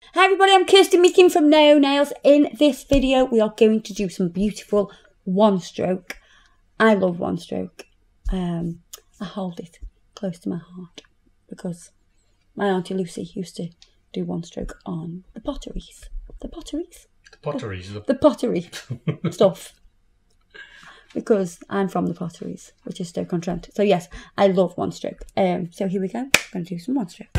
Hi everybody, I'm Kirsty making from Naio Nails. In this video we are going to do some beautiful one stroke. I love one stroke. I hold it close to my heart because my auntie Lucy used to do one stroke on the potteries. The potteries? The potteries. The pottery stuff. Because I'm from the potteries, which is Stoke-on-Trent. So yes, I love one stroke. So here we go. I'm going to do some one stroke.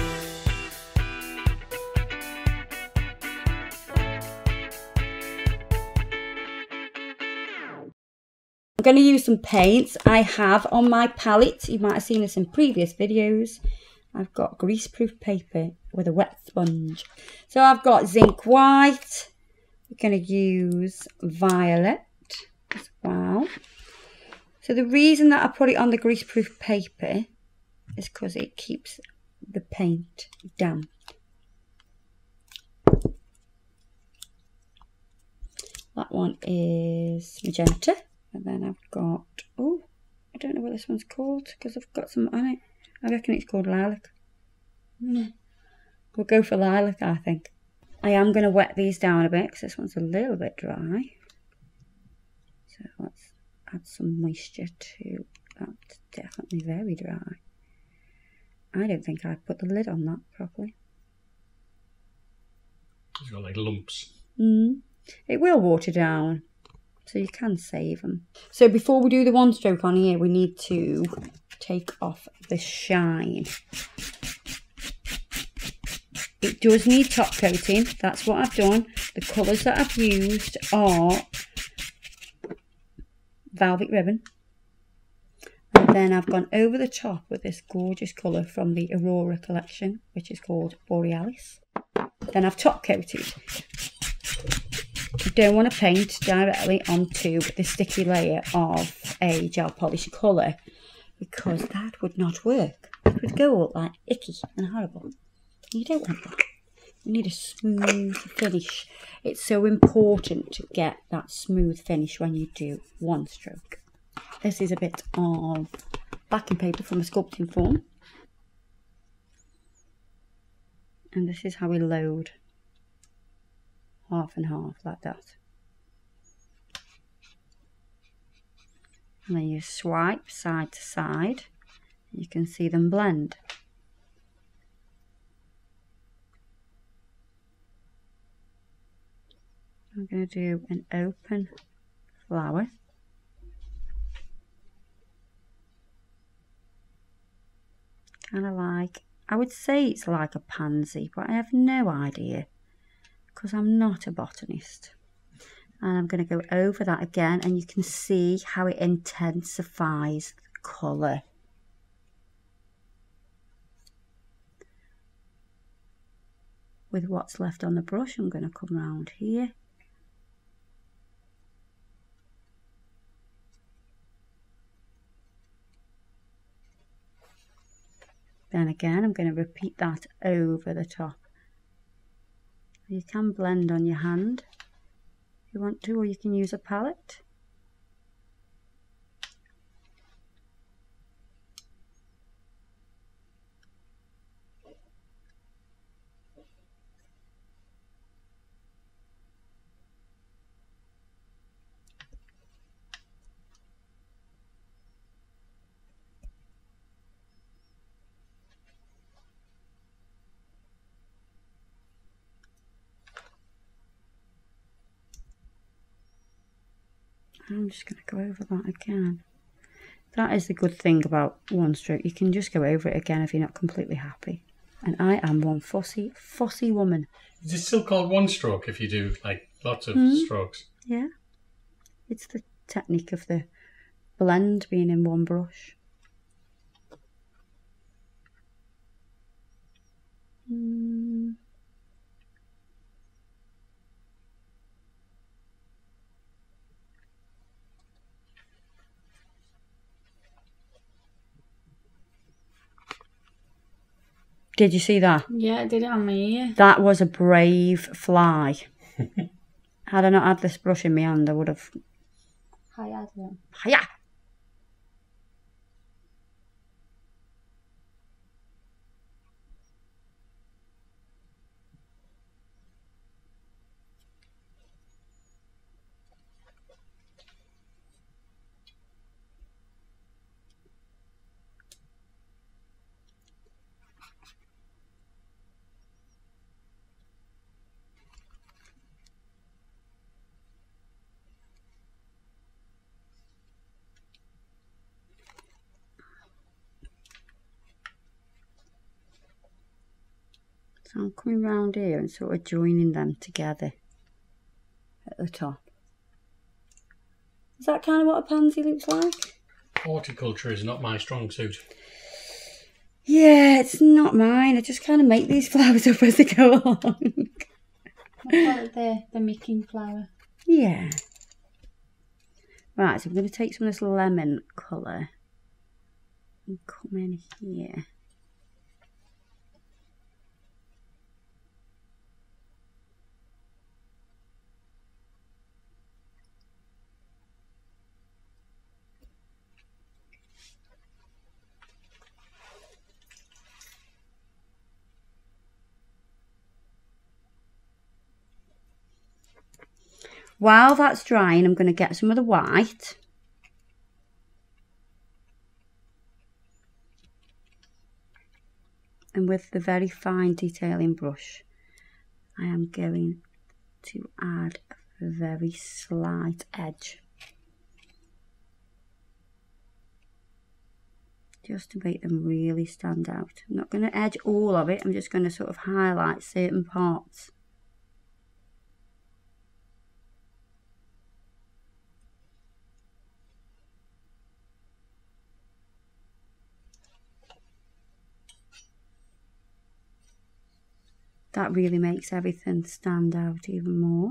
I'm going to use some paints I have on my palette. You might have seen this in previous videos. I've got greaseproof paper with a wet sponge. So I've got zinc white. We're going to use violet as well. So the reason that I put it on the greaseproof paper is because it keeps the paint damp. That one is magenta. And then I've got, oh, I don't know what this one's called because I've got some on it. I reckon it's called lilac. We'll go for lilac, I think. I am going to wet these down a bit because this one's a little bit dry. So let's add some moisture to that. It's definitely very dry. I don't think I put the lid on that properly. It's got like lumps. It will water down. So you can save them. So before we do the one stroke on here, we need to take off the shine. It does need top coating. That's what I've done. The colours that I've used are velvet ribbon. And then I've gone over the top with this gorgeous colour from the Aurora collection, which is called Borealis. Then I've top coated. You don't want to paint directly onto the sticky layer of a gel polish colour because that would not work. It would go all like icky and horrible. You don't want that. You need a smooth finish. It's so important to get that smooth finish when you do one stroke. This is a bit of backing paper from a sculpting form. And this is how we load. Half and half like that. And then you swipe side to side. You can see them blend. I'm going to do an open flower. Kind of like, I would say it's like a pansy, but I have no idea, because I'm not a botanist. And I'm going to go over that again, and you can see how it intensifies the colour. With what's left on the brush, I'm going to come round here. Then again, I'm going to repeat that over the top. You can blend on your hand if you want to, or you can use a palette. I'm just going to go over that again. That is the good thing about one stroke. You can just go over it again if you're not completely happy. And I am one fussy woman. Is it still called one stroke if you do like lots of strokes? Yeah. It's the technique of the blend being in one brush. Did you see that? Yeah, I did it on my ear. That was a brave fly. Had I not had this brush in my hand, I would have... Hiya. Hiya! So I'm coming round here and sort of joining them together at the top. Is that kind of what a pansy looks like? Horticulture is not my strong suit. Yeah, it's not mine. I just kind of make these flowers up as they go along. I call it the making flower. Yeah. Right, so I'm going to take some of this lemon colour and come in here. While that's drying, I'm going to get some of the white. And with the very fine detailing brush, I am going to add a very slight edge. Just to make them really stand out. I'm not going to edge all of it, I'm just going to sort of highlight certain parts. That really makes everything stand out even more.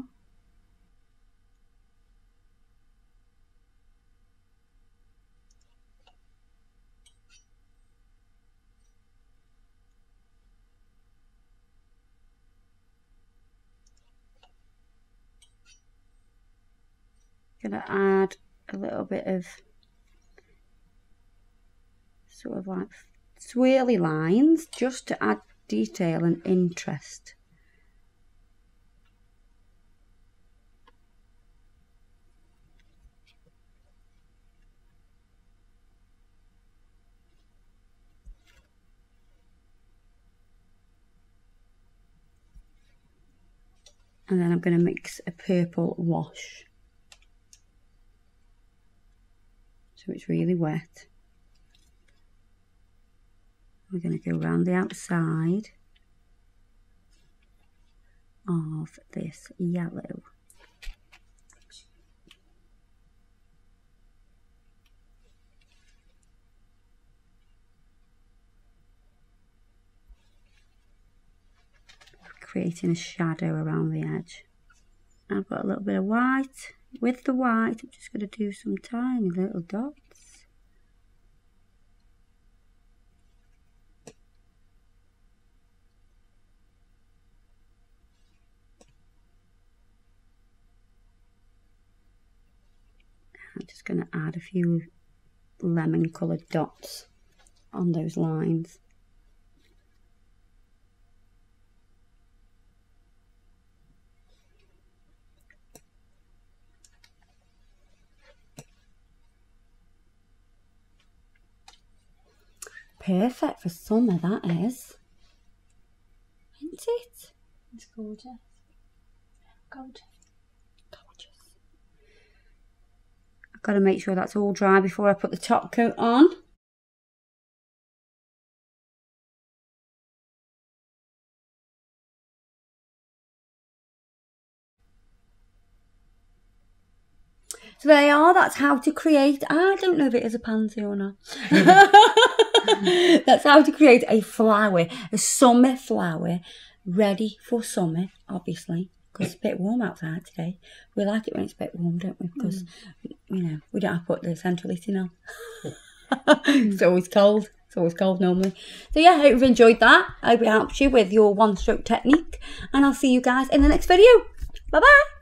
Gonna add a little bit of sort of like swirly lines just to add detail and interest. And then I'm going to mix a purple wash. So it's really wet. We're going to go around the outside of this yellow. Creating a shadow around the edge. I've got a little bit of white. With the white, I'm just going to do some tiny little dots. I'm just going to add a few lemon coloured dots on those lines. Perfect for summer, that is. Isn't it? It's gorgeous. Gorgeous. I've got to make sure that's all dry before I put the top coat on. So there you are, that's how to create, I don't know if it is a pansy or not. That's how to create a flower, a summer flower, ready for summer, obviously, because it's a bit warm outside today. We like it when it's a bit warm, don't we? Because, you know, we don't have to put the central heating on. It's always cold. It's always cold normally. So yeah, I hope you've enjoyed that. I hope it helps you with your one-stroke technique. And I'll see you guys in the next video. Bye-bye.